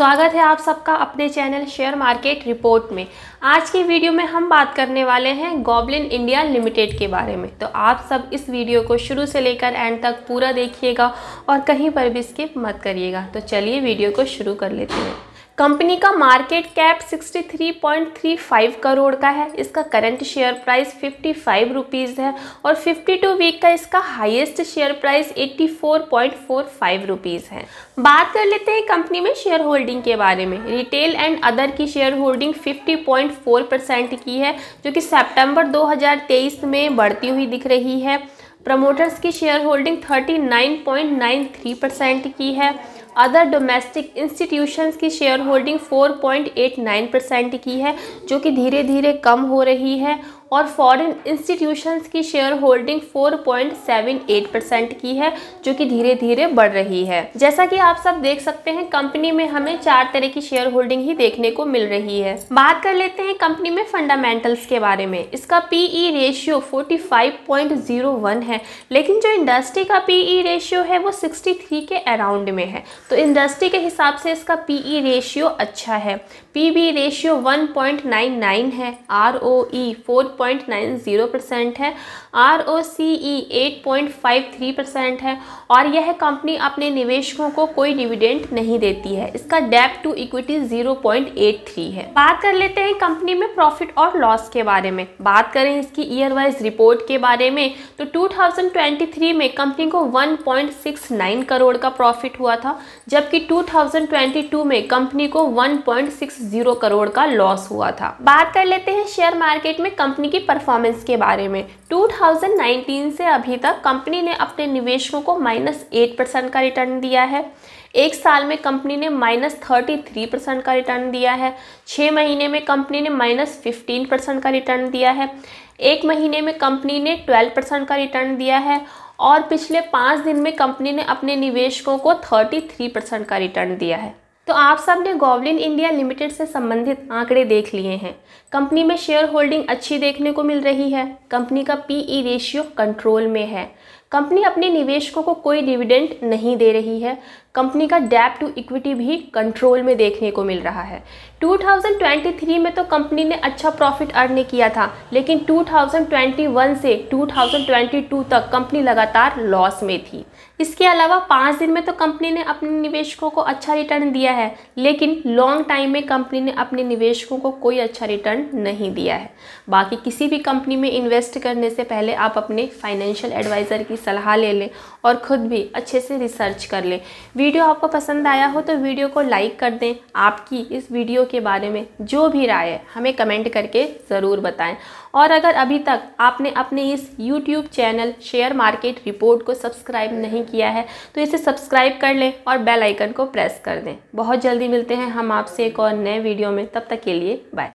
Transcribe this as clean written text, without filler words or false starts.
स्वागत है आप सबका अपने चैनल शेयर मार्केट रिपोर्ट में। आज की वीडियो में हम बात करने वाले हैं गॉबलिन इंडिया लिमिटेड के बारे में। तो आप सब इस वीडियो को शुरू से लेकर एंड तक पूरा देखिएगा और कहीं पर भी स्किप मत करिएगा। तो चलिए वीडियो को शुरू कर लेते हैं। कंपनी का मार्केट कैप 63.35 करोड़ का है। इसका करंट शेयर प्राइस 55 रुपीज़ है और 52 वीक का इसका हाईएस्ट शेयर प्राइस 84.45 रुपीज़ है। बात कर लेते हैं कंपनी में शेयर होल्डिंग के बारे में। रिटेल एंड अदर की शेयर होल्डिंग 50.4% की है, जो कि सितंबर 2023 में बढ़ती हुई दिख रही है। प्रमोटर्स की शेयर होल्डिंग 39.93% की है। अदर डोमेस्टिक इंस्टीट्यूशंस की शेयर होल्डिंग 4.89% की है, जो कि धीरे धीरे कम हो रही है। और फॉरेन इंस्टीट्यूशंस की शेयर होल्डिंग 4.78% की है, जो कि धीरे धीरे बढ़ रही है। जैसा कि आप सब देख सकते हैं, कंपनी में हमें 4 तरह की शेयर होल्डिंग ही देखने को मिल रही है। बात कर लेते हैं कंपनी में फंडामेंटल्स के बारे में। इसका पीई रेशियो 45.01 है, लेकिन जो इंडस्ट्री का पीई रेशियो है वो 63 के अराउंड में है। तो इंडस्ट्री के हिसाब से इसका पीई रेशियो अच्छा है। पीबी रेशियो 1.99 है। आरओई 4.90% है। आरओसीई 8.53% है। और यह कंपनी अपने निवेशकों को कोई डिविडेंड नहीं देती है। इसका डेब्ट टू इक्विटी 0.83 है। बात कर लेते हैं कंपनी में प्रॉफिट और लॉस के बारे में। बात करें इसकी ईयर वाइज रिपोर्ट के बारे में, तो 2023 में कंपनी को 1.69 करोड़ का प्रॉफिट हुआ था, जबकि 2022 में कंपनी को 1.60 करोड़ का लॉस हुआ था। बात कर लेते हैं शेयर मार्केट में कंपनी की परफॉर्मेंस के बारे में। 2019 से अभी तक कंपनी ने अपने निवेशकों को -8% का रिटर्न दिया है। एक साल में कंपनी ने -33% का रिटर्न दिया है। 6 महीने में कंपनी ने -15% का रिटर्न दिया है। 1 महीने में कंपनी ने 12% का रिटर्न दिया है। और पिछले 5 दिन में कंपनी ने अपने निवेशकों को 33% का रिटर्न दिया है। तो आप सब ने गॉबलिन इंडिया लिमिटेड से संबंधित आंकड़े देख लिए हैं। कंपनी में शेयर होल्डिंग अच्छी देखने को मिल रही है। कंपनी का पीई रेशियो कंट्रोल में है। कंपनी अपने निवेशकों को कोई डिविडेंड नहीं दे रही है। कंपनी का डेब्ट टू इक्विटी भी कंट्रोल में देखने को मिल रहा है। 2023 में तो कंपनी ने अच्छा प्रॉफिट अर्न किया था, लेकिन 2021 से 2022 तक कंपनी लगातार लॉस में थी। इसके अलावा 5 दिन में तो कंपनी ने अपने निवेशकों को अच्छा रिटर्न दिया है, लेकिन लॉन्ग टाइम में कंपनी ने अपने निवेशकों को कोई अच्छा रिटर्न नहीं दिया है। बाकी किसी भी कंपनी में इन्वेस्ट करने से पहले आप अपने फाइनेंशियल एडवाइज़र की सलाह ले लें और ख़ुद भी अच्छे से रिसर्च कर लें। वीडियो आपको पसंद आया हो तो वीडियो को लाइक कर दें। आपकी इस वीडियो के बारे में जो भी राय है हमें कमेंट करके ज़रूर बताएं। और अगर अभी तक आपने अपने इस YouTube channel share market report को सब्सक्राइब नहीं किया है तो इसे सब्सक्राइब कर लें और बेल आइकन को प्रेस कर दें। बहुत जल्दी मिलते हैं हम आपसे एक और नए वीडियो में। तब तक के लिए बाय।